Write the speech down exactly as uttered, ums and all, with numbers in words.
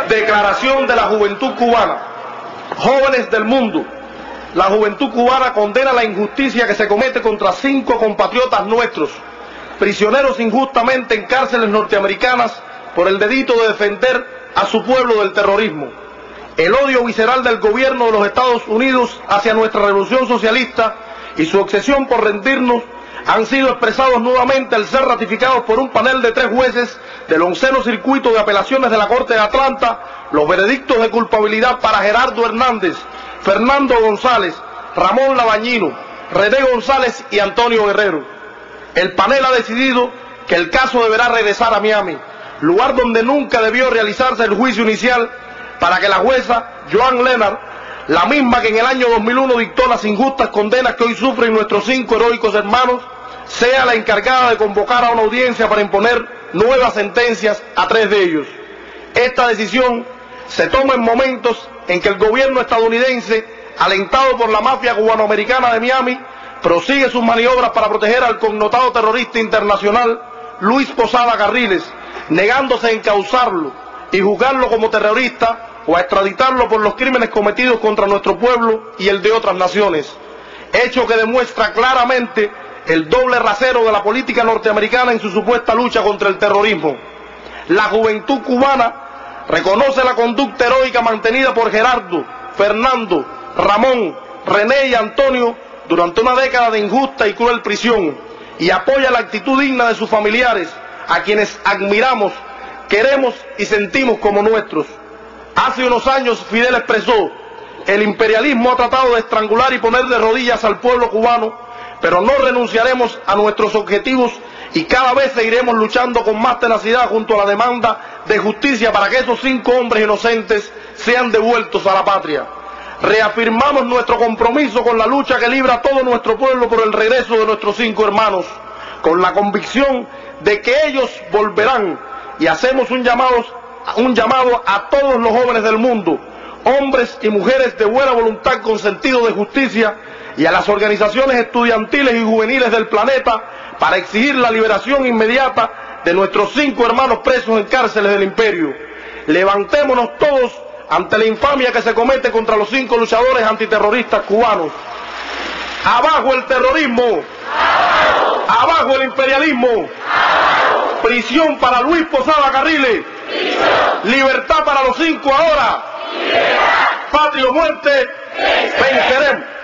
Declaración de la Juventud Cubana. Jóvenes del mundo, la juventud cubana condena la injusticia que se comete contra cinco compatriotas nuestros, prisioneros injustamente en cárceles norteamericanas por el delito de defender a su pueblo del terrorismo. El odio visceral del gobierno de los Estados Unidos hacia nuestra revolución socialista y su obsesión por rendirnos han sido expresados nuevamente al ser ratificados por un panel de tres jueces del onceno circuito de apelaciones de la Corte de Atlanta los veredictos de culpabilidad para Gerardo Hernández, Fernando González, Ramón Labañino, René González y Antonio Guerrero. El panel ha decidido que el caso deberá regresar a Miami, lugar donde nunca debió realizarse el juicio inicial, para que la jueza Joan Leonard, la misma que en el año dos mil uno dictó las injustas condenas que hoy sufren nuestros cinco heroicos hermanos, sea la encargada de convocar a una audiencia para imponer nuevas sentencias a tres de ellos. Esta decisión se toma en momentos en que el gobierno estadounidense, alentado por la mafia cubanoamericana de Miami, prosigue sus maniobras para proteger al connotado terrorista internacional Luis Posada Carriles, negándose a encauzarlo y juzgarlo como terrorista o a extraditarlo por los crímenes cometidos contra nuestro pueblo y el de otras naciones, hecho que demuestra claramente el doble rasero de la política norteamericana en su supuesta lucha contra el terrorismo. La juventud cubana reconoce la conducta heroica mantenida por Gerardo, Fernando, Ramón, René y Antonio durante una década de injusta y cruel prisión y apoya la actitud digna de sus familiares, a quienes admiramos, queremos y sentimos como nuestros. Hace unos años Fidel expresó: el imperialismo ha tratado de estrangular y poner de rodillas al pueblo cubano, pero no renunciaremos a nuestros objetivos y cada vez seguiremos luchando con más tenacidad junto a la demanda de justicia para que esos cinco hombres inocentes sean devueltos a la patria. Reafirmamos nuestro compromiso con la lucha que libra todo nuestro pueblo por el regreso de nuestros cinco hermanos, con la convicción de que ellos volverán, y hacemos un llamado, un llamado a todos los jóvenes del mundo, hombres y mujeres de buena voluntad con sentido de justicia, y a las organizaciones estudiantiles y juveniles del planeta para exigir la liberación inmediata de nuestros cinco hermanos presos en cárceles del imperio. Levantémonos todos ante la infamia que se comete contra los cinco luchadores antiterroristas cubanos. ¡Abajo el terrorismo! ¡Abajo! ¡Abajo el imperialismo! ¡Abajo! Prisión para Luis Posada Carriles. ¡Prisión! Libertad para los cinco ahora. ¡Libertad! Patria o muerte. ¡Venceremos!